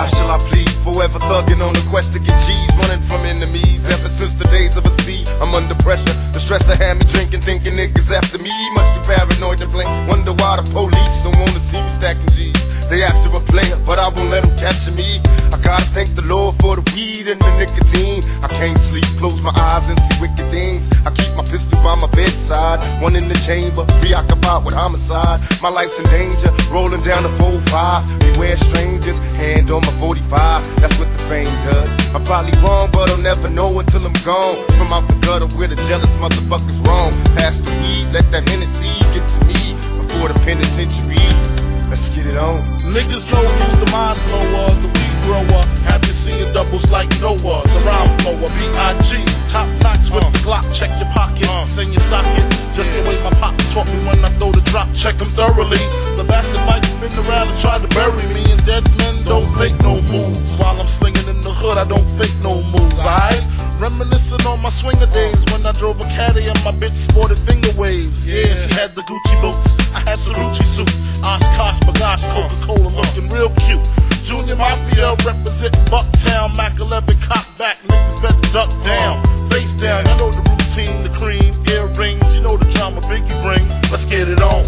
shall I plead? Forever thugging on the quest to get G's, running from enemies. Ever since the days of a sea, I'm under pressure. The stress I had me drinking, thinking niggas after me. Much too paranoid to blink. Wonder why the police don't wanna see me stacking G's. They after a player, but I won't let them capture me. I gotta thank the Lord for the weed and the nicotine. I can't sleep, close my eyes and see wicked things. I keep my pistol by my bedside, one in the chamber, preoccupied with homicide. My life's in danger, rolling down the 4-5. Beware strangers, hand on my 45. That's what the fame does. I'm probably wrong, but I'll never know until I'm gone. From out the gutter where the jealous motherfuckers roam. Pass the weed, let that Hennessy get to me before the penitentiary. Let's get it on. Niggas know who's the mind blower, the weed grower. Have you seen doubles like Noah, the rhyme blower, B.I.G. Top notch with the Glock, check your pockets and your sockets. Just the way my pop taught me when I throw the drop, check them thoroughly. The bastard might spin around and try to bury me, and dead men don't make no moves. While I'm slinging in the hood, I don't fake no moves, alright? Reminiscing on my swinger days when I drove a caddy and my bitch sported finger waves. Yeah, she had the Gucci boots, I had Cerucci suits. Oshkosh, Bagash, Coca-Cola looking real cute. Junior Mafia represent Bucktown, Mac 11 cock back, niggas better duck down. Face down, I know the routine, the cream, earrings, you know the drama Biggie bring. Let's get it on.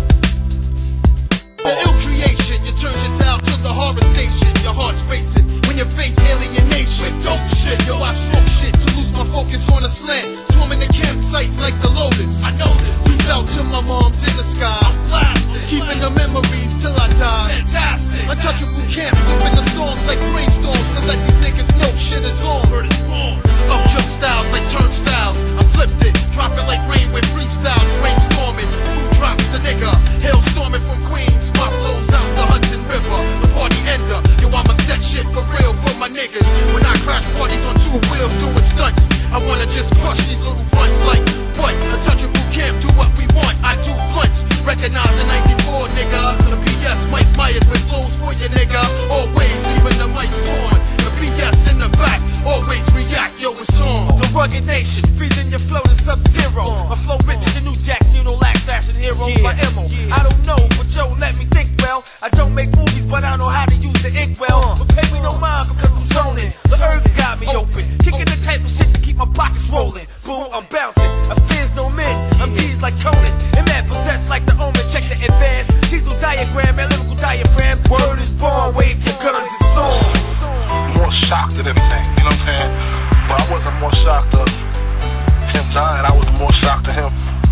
The ill creation, you turn your dial to the horror station. Your heart's racing when you face alienation. With dope shit, yo, I smoke shit to lose my focus on a slant. Swarming the campsites like the Lotus. I know this. Reach out to my mom's in the sky. I'm blasted, keeping the memories till I die. Fantastic. Untouchable camp, flipping the songs like brainstorms to let these niggas know shit is on. Up jump styles like turnstiles. I flipped it, drop it like rain with freestyles. Brainstorming, who drops the nigga? Hailstorming from Queens. My flows out the Hudson River, the party ender. Yo, I'ma set shit for real for my niggas. When I crash parties on 2 wheels doing stunts, I wanna just crush these little fronts like what? Untouchable camp, do what we want. I do blunts, recognize the 94 nigga. The PS Mike Myers with flows for you nigga. Always leaving the mics torn. The PS in the back, always react, yo, it's on. The rugged nation, freezing your flow to sub-zero. My flow rich, the new Jack, you know, lax action hero. My MO, I don't know, but yo, let me think well. I don't make movies, but I know how to use the ink well. But pay me no mind because I'm zoning. The herbs got me open, kicking the type of shit to keep my pockets swollen. Boo, I'm bouncing, I fears no men. I'm D's like Conan, and man possessed like the Omen. Check the advance, diesel diagram, and lyrical diaphragm. Word is born, wave your guns, it's on. More shocked at everything, you know what I'm saying? But I wasn't more shocked of him dying, I was more shocked to him.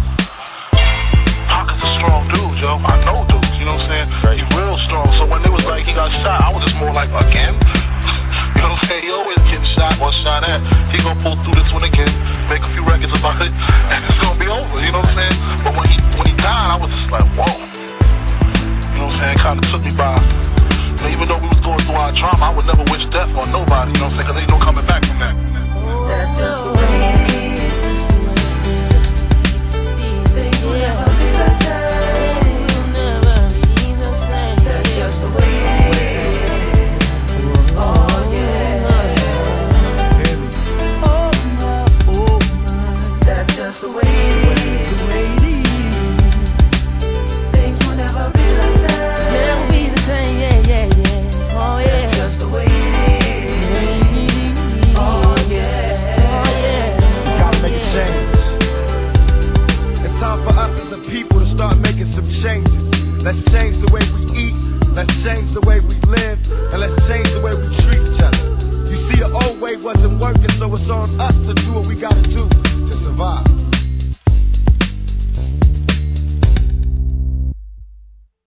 Pac is a strong dude, yo. I know dudes, you know what I'm saying? He's real strong, so when it was like he got shot, I was just more like, again? You know what I'm saying? He always getting shot or shot at. He gonna pull through this one again, make a few records about it, and it's gonna be over, you know what I'm saying? But when he died, I was just like, whoa. You know what I'm saying? It kinda took me by. You know, even though we was going through our drama, I would never wish death on nobody, you know what I'm saying? Cause ain't no coming back from that. That's just the way it is. Things will never be the same. That's just the way it is. Oh yeah. That's just the way it is. Things will never be the same. Never be the same, yeah, yeah, yeah. Oh yeah. That's just the way it is. Oh yeah. We gotta make a change. It's time for us as a people to start making some changes. Let's change the way we eat, let's change the way we live, and let's change the way we treat each other. You see, the old way wasn't working, so it's on us to do what we gotta do to survive.